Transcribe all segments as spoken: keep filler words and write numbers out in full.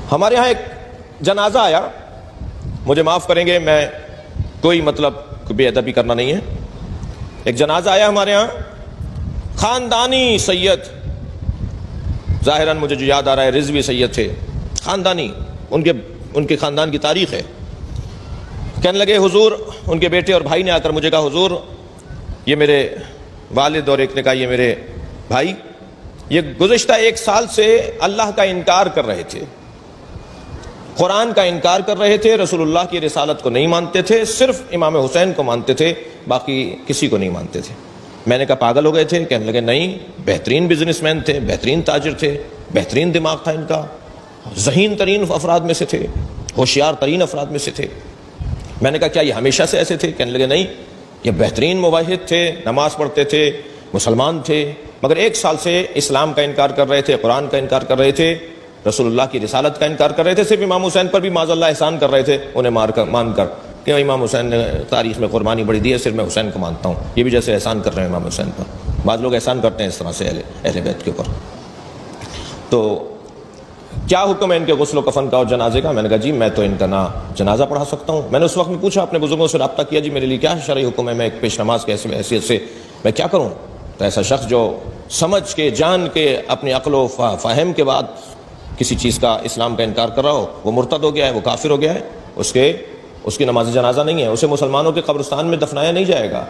ہمارے یہاں ایک جنازہ آیا، مجھے معاف کریں گے، میں کوئی مطلب بے ادبی کرنا نہیں ہے، ایک جنازہ آیا ہمارے یہاں، خاندانی سید، ظاہراً مجھے جو یاد آ رہا ہے رضوی سید تھے، خاندانی، ان کے ان کے خاندان کی تاریخ ہے۔ کہنے لگے حضور، ان کے بیٹے اور بھائی نے آ کر مجھے کہا حضور یہ میرے والد اور ایک نے کہا یہ میرے بھائی، یہ گزشتہ ایک سال سے اللہ کا انکار کر رہے تھے، قرآن کا انکار کر رہے تھے، رسول اللہ کی رسالت کو نہیں مانتے تھے، صرف امام حسین کو مانتے تھے، باقی کسی کو نہیں مانتے تھے۔ میں نے کہا پاگل ہو گئے تھے؟ کہنے لگے نہیں، بہترین بزنس مین تھے، بہترین تاجر تھے، بہترین دماغ تھا ان کا، ذہین ترین افراد میں سے تھے، ہوشیار ترین افراد میں سے تھے۔ میں نے کہا کیا یہ ہمیشہ سے ایسے تھے؟ کہنے لگے نہیں، یہ بہترین موحد تھے، نماز پڑھتے تھے، مسلمان تھے، مگر ایک سال سے اسلام کا انکار کر رہے تھے، قرآن کا انکار کر رہے تھے، رسول اللہ کی رسالت کا انکار کر رہے تھے، صرف امام حسین پر بھی معاذ اللہ احسان کر رہے تھے انہیں مار کر مان کر کہ امام حسین نے تاریخ میں قربانی بڑی دی ہے، صرف میں حسین کو مانتا ہوں، یہ بھی جیسے احسان کر رہے ہیں امام حسین پر۔ بعض لوگ احسان کرتے ہیں اس طرح سے اہل اہل بیت کے اوپر۔ تو کیا حکم ہے ان کے غسل و کفن کا اور جنازے کا؟ میں نے کہا جی میں تو ان کا نہ جنازہ پڑھا سکتا ہوں۔ میں نے اس وقت میں پوچھا، اپنے بزرگوں سے رابطہ کیا، جی میرے لیے کیا شرعی حکم ہے، میں ایک پیش نماز کے حیثیت سے میں کیا کروں؟ تو ایسا شخص جو سمجھ کے جان کے اپنی عقل و فہم کے بعد کسی چیز کا اسلام کا انکار کر رہا ہو، وہ مرتد ہو گیا ہے، وہ کافر ہو گیا ہے، اس کے اس کی نماز جنازہ نہیں ہے، اسے مسلمانوں کے قبرستان میں دفنایا نہیں جائے گا۔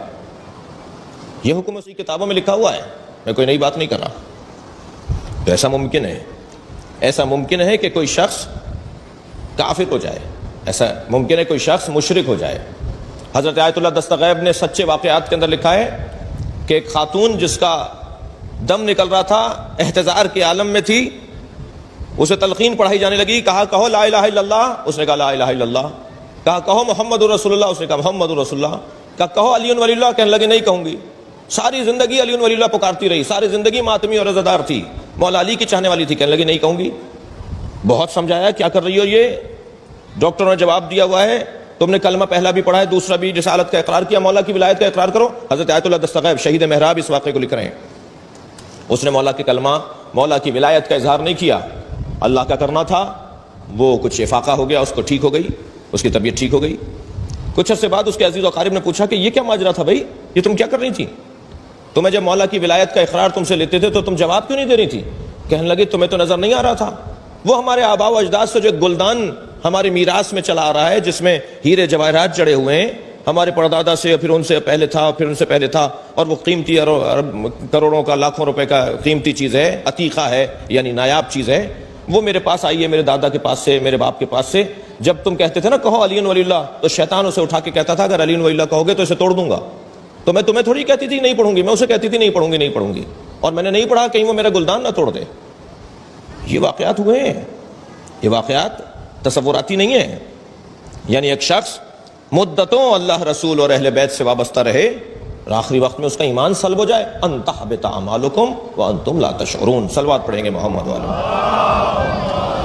یہ حکم اسی کتابوں میں لکھا ہوا ہے، میں کوئی نئی بات نہیں کر رہا۔ تو ایسا ممکن ہے، ایسا ممکن ہے کہ کوئی شخص کافر ہو جائے، ایسا ممکن ہے کوئی شخص مشرک ہو جائے۔ حضرت آیت اللہ دستغیب نے سچے واقعات کے اندر لکھا ہے کہ ایک خاتون جس کا دم نکل رہا تھا، احتضار کے عالم میں تھی، اسے تلقین پڑھائی جانے لگی، کہا کہو لا الہ الا اللہ، اس نے کہا لا الہ الا اللہ، کہا کہو محمد رسول اللہ، اس نے کہا محمد رسول اللہ، کہا کہو علی ولی اللہ، کہنے لگے نہیں کہوں گی۔ ساری زندگی علی ولی اللہ پکارتی رہی، ساری زندگی ماتمی اور رضادار تھی، مولا علی کی چاہنے والی تھی، کہنے لگی نہیں کہوں گی۔ بہت سمجھایا کیا کر رہی ہو یہ؟ ڈاکٹروں نے جواب دیا ہوا ہے تم نے کلمہ پہلا بھی پڑھا ہے، دوسرا بھی رسالت کا اقرار کیا، مولا کی ولایت کا اقرار کرو۔ حضرت آیت اللہ دستغیب شہید محراب اس واقعے کو لکھ رہے ہیں، اس نے مولا کے کلمہ، مولا کی ولایت کا اظہار نہیں کیا، اللہ کا کرنا تھا، وہ کچھ افاقہ ہو گیا، اس کو ٹھیک ہو گئی، اس کی طبیعت ٹھیک ہو گئی۔ کچھ عرصے بعد اس کے عزیز و اقارب نے پوچھا کہ یہ کیا ماجرا تھا بھائی، یہ تم کیا کر رہی تھی؟ تمہیں جب مولا کی ولایت کا اقرار تم سے لیتے تھے تو تم جواب کیوں نہیں دے رہی تھی؟ کہنے لگے تمہیں تو نظر نہیں آ رہا تھا، وہ ہمارے آباء و اجداد سے جو ایک گلدان ہمارے میراث میں چلا آ رہا ہے، جس میں ہیرے جواہرات جڑے ہوئے ہیں، ہمارے پردادا سے، پھر ان سے پہلے تھا، پھر ان سے پہلے تھا، اور وہ قیمتی کروڑوں کا، لاکھوں روپے کا قیمتی چیز ہے، عتیقہ ہے، یعنی نایاب چیز ہے، وہ میرے پاس آئی ہے، میرے دادا کے پاس سے، میرے باپ کے پاس سے۔ جب تم کہتے تھے نا کہو علی ولی اللہ، تو شیطان اسے اٹھا کے کہتا تھا اگر علی ولی اللہ کہو گے تو اسے توڑ دوں گا۔ تو میں تمہیں تھوڑی کہتی تھی نہیں پڑھوں گی، میں اسے کہتی تھی نہیں پڑھوں گی نہیں پڑھوں گی، اور میں نے نہیں پڑھا کہیں وہ میرا گلدان نہ توڑ دے۔ یہ واقعات ہوئے ہیں، یہ واقعات تصوراتی نہیں ہیں۔ یعنی ایک شخص مدتوں اللہ رسول اور اہل بیت سے وابستہ رہے، اور آخری وقت میں اس کا ایمان سلب ہو جائے، ان تحبط اعمالکم وانتم لا تشعرون۔ صلوات پڑھیں گے محمد والے۔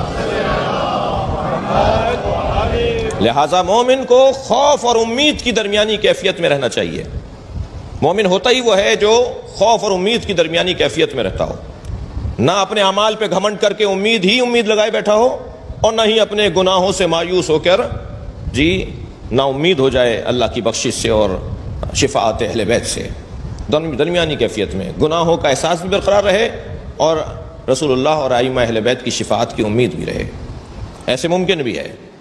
لہذا مومن کو خوف اور امید کی درمیانی کیفیت میں رہنا چاہیے۔ مومن ہوتا ہی وہ ہے جو خوف اور امید کی درمیانی کیفیت میں رہتا ہو، نہ اپنے اعمال پہ گھمنڈ کر کے امید ہی امید لگائے بیٹھا ہو، اور نہ ہی اپنے گناہوں سے مایوس ہو کر جی نا امید ہو جائے اللہ کی بخشش سے اور شفاعت اہل بیت سے۔ درمیانی کیفیت میں گناہوں کا احساس بھی برقرار رہے اور رسول اللہ اور ائمہ اہل بیت کی شفاعت کی امید بھی رہے۔ ایسے ممکن بھی ہے۔